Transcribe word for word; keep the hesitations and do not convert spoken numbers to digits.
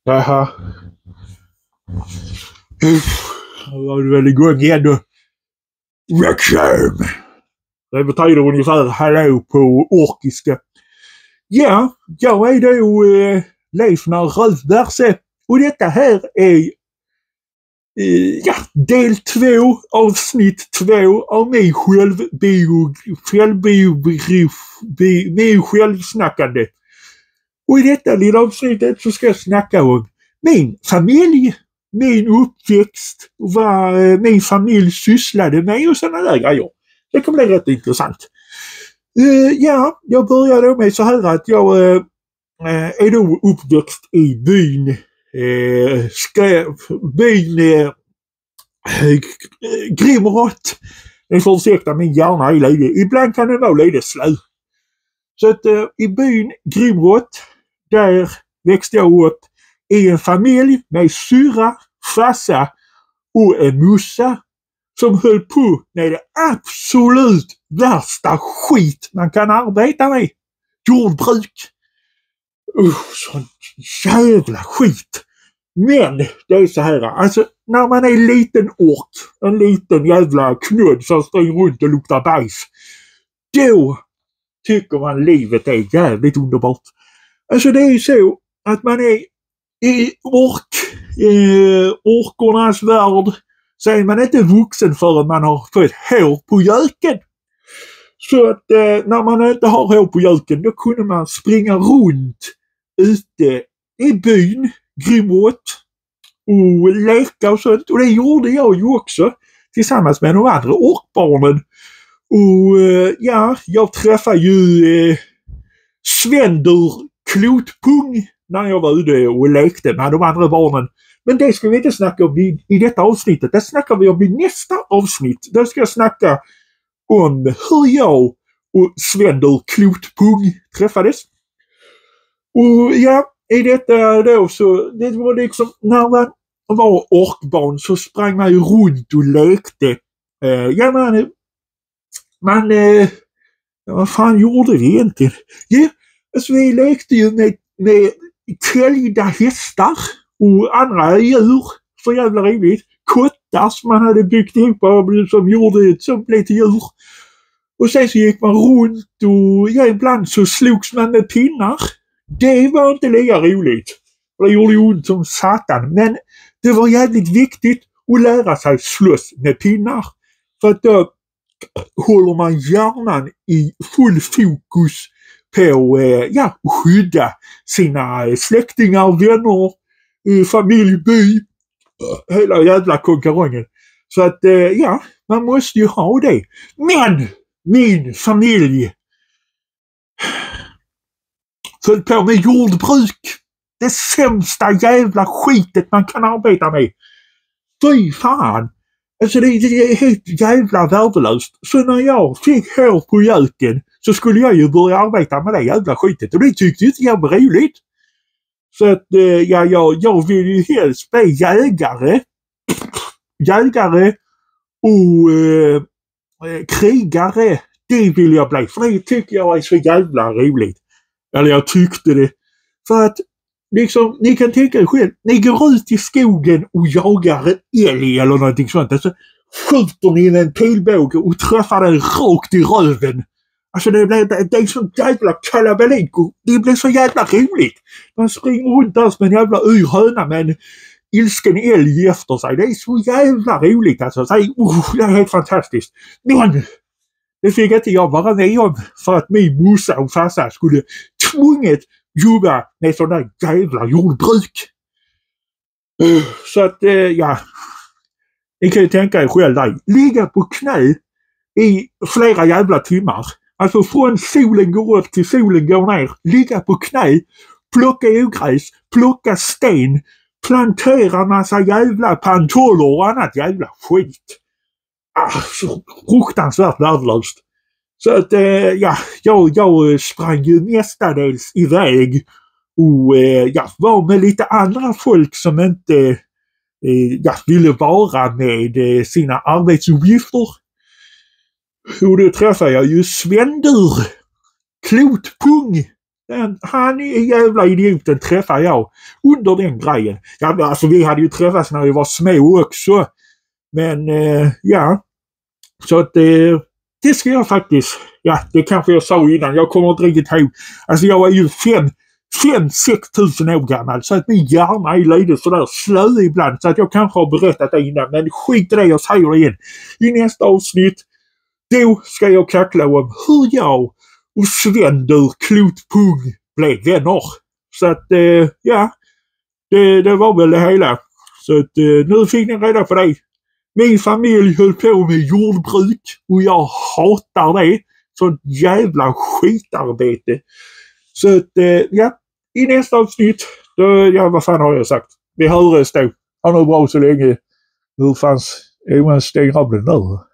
Jaha. Nu var du väl igång igen då. Reksam. Det betyder ungefär hallå på orkiska. Ja, jag är då eh, Leifnar Rövberse. Och detta här är eh, ja, del två, avsnitt två av min självbio, självbiograf, bi, min självsnackande. Och i detta lilla avsnittet så ska jag snacka om min familj, min uppväxt, vad eh, min familj sysslade med och sådana där grejer. Det kommer bli rätt intressant. Uh, ja, jag började med så här att jag uh, är då uppväxt i byn, uh, skrev, byn uh, Grimrott. Ni får ursäkta, min hjärna är lite, ibland kan det vara lite slö. Så att uh, i byn Grimrott, där växte jag upp i en familj med syra, farsa och en mussa som höll på med det absolut värsta skit man kan arbeta med. Jordbruk. Usch, sån jävla skit. Men det är så här, alltså när man är en liten ort, en liten jävla knudd som springer runt och luktar bajs, då tycker man livet är jävligt underbart. Alltså det är ju så att man är i ork, i orkornas värld, så är man inte vuxen förrän man har fått hår på göken. Så att eh, när man inte har hår på göken, då kunde man springa runt ute i byn, Grimrott, och leka och sånt. Och det gjorde jag ju också tillsammans med de andra orkbarnen. Och eh, ja, jag träffade ju eh, Svendur Klotpung när jag var ute och lekte med de andra barnen. Men det ska vi inte snacka om i, i detta avsnittet. Det snackar vi om i nästa avsnitt. Där ska jag snacka om hur jag och Svendur Klotpung träffades. Och ja, i detta då så, det var liksom, när man var orkbarn så sprang man ju runt och lekte. Uh, ja, man, man uh, vad fan gjorde vi egentligen? Ja, alltså vi lekte ju med, med täljda hästar och andra djur, så jävla roligt. Kottar som man hade byggt ihop som gjorde ett som blev till djur. Och sen så gick man runt och ja, ibland så slogs man med pinnar. Det var inte lika roligt. Det gjorde ju ont som satan. Men det var jävligt viktigt att lära sig slåss med pinnar. För att då håller man hjärnan i full fokus på eh, ja, skydda sina släktingar, vänner, familj, by, hela jävla konkurrensen. Så att eh, ja, man måste ju ha det. Men min familj föll på med jordbruk. Det sämsta jävla skitet man kan arbeta med. Fy fan. Alltså det, det är helt jävla värdelöst. Så när jag fick hår på göken så skulle jag ju börja arbeta med det jävla skitet. Och det tyckte inte jag var roligt. Så att ja, jag, jag vill ju helst bli jägare. Jägare och eh, krigare. Det vill jag bli. För det tycker jag är så jävla roligt. Eller jag tyckte det. För att liksom, ni kan tänka er själv. Ni går ut i skogen och jagar en älg eller någonting sånt. Alltså skjuter ni med en pilbåge och träffar den rakt i röven. Alltså det, det, det är så jävla kalabalik och det blir så jävla roligt. Man springer runt där som en jävla yrhöna med en ilsken älg efter sig. Det är så jävla roligt alltså. Det är, uh, det är helt fantastiskt. Men det fick inte jag vara med om för att min morsa och farsa skulle tvunget jobba med sån där jävla jordbruk. Uh, så att uh, ja, ni kan ju tänka er själv där. Ligga på knä i flera jävla timmar. Alltså från solen går upp till solen går ner. Ligga på knä, plocka ogräs, plocka sten, plantera massa jävla pantoller och annat jävla skit. Ah, så fruktansvärt värdelöst. Så att eh, ja, jag, jag sprang ju mestadels iväg och eh, ja, var med lite andra folk som inte eh, ja, ville vara med eh, sina arbetsuppgifter. Och då träffade jag ju Svendur Klotpung Den, han är jävla idioten träffade jag under den grejen. Ja, alltså vi hade ju träffats när vi var små också. Men eh, ja. Så att eh, det ska jag faktiskt. Ja, det kanske jag sa innan. Jag kommer inte riktigt ihåg. Alltså jag var ju fem, fem, sex tusen år gammal. Så att min hjärna är lite sådär slö ibland. Så att jag kanske har berättat det innan. Men skit i det, jag säger det igen. I nästa avsnitt. Då ska jag kackla om hur jag och Svendur Klotpung blev vänner. Så att, eh, ja. Det, det var väl det hela. Så att eh, nu fick ni reda på det. Min familj höll på med jordbruk och jag hatar det. Sånt jävla skitarbete. Så att, eh, ja. I nästa avsnitt, då, ja vad fan har jag sagt? Vi hörs då. Ha det bra så länge. Hur fanns Johan stänger av den nu?